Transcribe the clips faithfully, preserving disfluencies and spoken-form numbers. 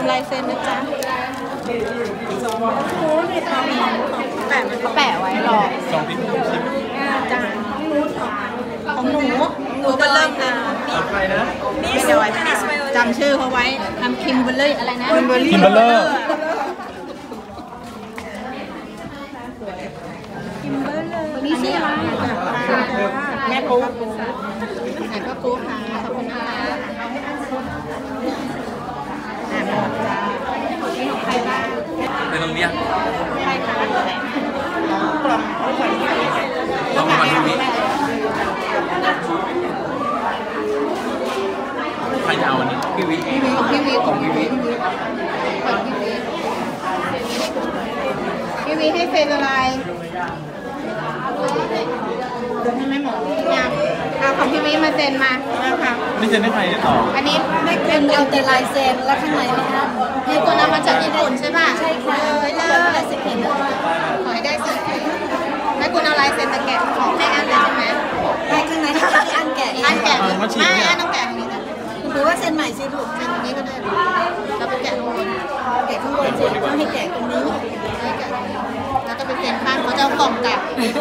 มลายเซ็นนะจ๊ะโอ้ยทำแปะเขาแปะไว้หรอสองพิมพ์ชิมจ้าของหนูหนูก็เริ่มเลยใครนะเดี๋ยวจำชื่อเขาไว้ทำคิมเบอร์รี่อะไรนะคิมเบอร์รี่คิมเบอร์เลอร์คิมเบอร์เลอร์นี่ชื่ออะไรแม่ปูไหนก็ปูค่ะขอบคุณนะคะอ่าหมดจ้านี่ของใครบ้างในโรงเรียนใครคะกล่องกล่องมันที่นี้ใครจะเอาอันนี้พี่วิของพี่วิของพี่วิของพี่วิพี่วิให้เซ็นอะไรไม่หมดยังเอาของพี่วิมาเซ็นมาค่ะนี่เซ็นให้ใครจะต่ออันนี้ไม่เป็นเอาแต่ลายเซ็นแล้วข้างในไม่ทำให้คนเอามาจากญี่ปุ่นใช่ป่ะใช่ค่ะเลยได้สิบเอ็ดขอให้ได้สิบเอ็ดให้คุณเอาลายเซ็นมาแกะของให้อันเลยใช่ไหมให้ข้างในให้อันแกะอันแกะไม่อันต้องแกะตรงนี้นะหรือว่าเซ็นใหม่สิถูกเซ็นตรงนี้ก็ได้เราไปแกะข้างบนแกะข้างบนเสร็จต้องให้แกะตรงนี้แล้วก็ไปเซ็นข้างเขาจะเอากล่องกลับ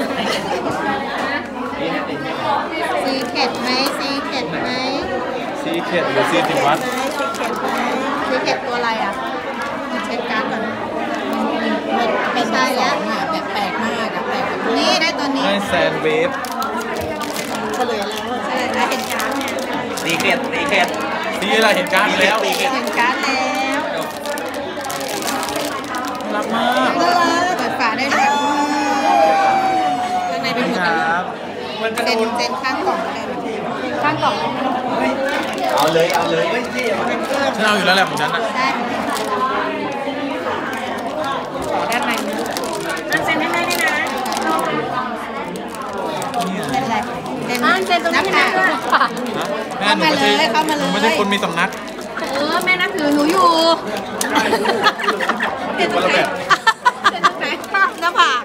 ซีเข็ดไหมซีเข็ดไหมซีเข็ดหรือซีติวัดซีเข็ดไหมซีเข็ดตัวอะไรอ่ะเช็คการ์ดก่อนไม่ใช่แล้วแบบแปลกมากอะแปลกนี่ได้ตัวนี้ได้แซนเวฟเฉลยแล้วใช่ได้เห็นการ์ดเนี่ยซีเข็ดซีเข็ดซีอะไรเห็นการ์ดแล้วเห็นการ์ดแล้วรักมากเปิดฝาได้เลยข้างในเป็นหมดเลยเซ็นเซ็นข้างกล่องเลยข้างกล่องเอาเลยเอาเลยไม่ใช่ฉันเอาอยู่แล้วแหละของฉันนะได้ด้านในนั่นเซ็นได้ไหมนี่นะเป็นไรเซ็นเซ็นตรงนี้นะแม่หนูไม่ใช่ไม่ใช่คนมีสำนักเออแม่นับถือหนูอยู่เซ็นตรงไหนเซ็นตรงไหนหน้าผาก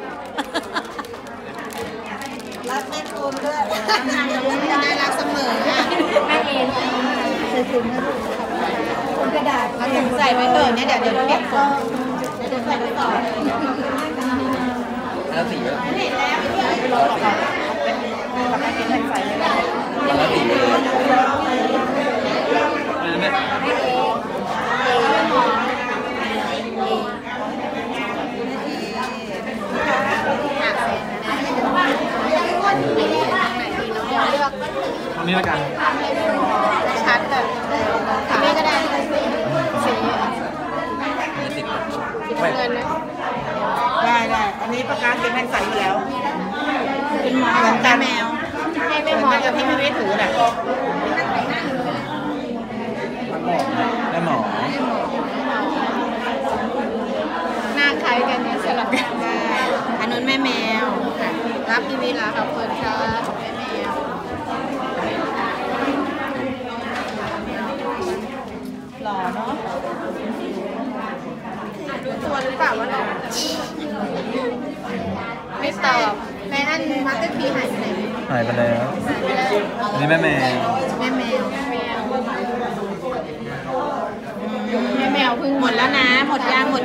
รักแม่คุณด้วยได้รักเสมออ่ะแม่เองใส่ถุงนะถุงกระดาษเอาถุงใส่ไว้เถอะเนี่ยเดี๋ยวเดี๋ยวเก็บก่อนเดี๋ยวใส่ไว้ต่อแล้วสีแล้วเห็นแล้วไม่รอต่อเป็นปากกาเก็บใส่เลยแล้วสีเลยเนี่ยตรงนี้แล้วกันชัดแต่ไม่ก็ได้สีติดเงินนะได้ได้อันนี้ประกาศเป็นแมงใสอยู่แล้วเป็นหมอเหมือนกันแมวให้แม่หมอกับที่ไม่ไม่ถือแหละได้หมอหน้าคล้ายกันเนี่ยสลับกันได้อันนู้นแม่แมวรับพี่วิลาขอบคุณค่ะแม่แมวหล่อเนาะรู้ตัวหรือเปล่าว่าหล่อไม่ตอบแม่อันมาสเตอร์พีหายไปไหนหายไปแล้วนี่แม่แมวแม่แมวแม่แมวเพิ่งหมดแล้วนะหมดยางหมด